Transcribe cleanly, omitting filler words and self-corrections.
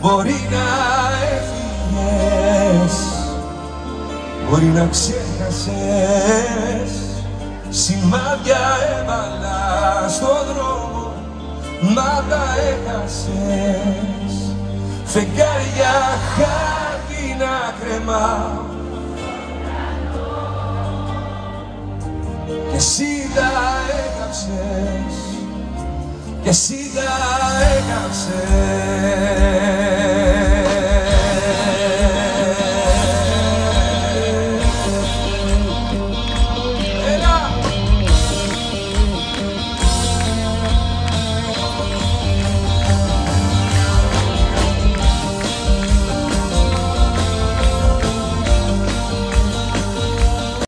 Μπορεί να έφυγες, μπορεί να ξέχασες, σημάδια έβαλα στον δρόμο, μα τα έχασες. Φεγγάρια χάρτη να κρεμάω κι εσύ τα έκαψες, κι εσύ τα έκαψες.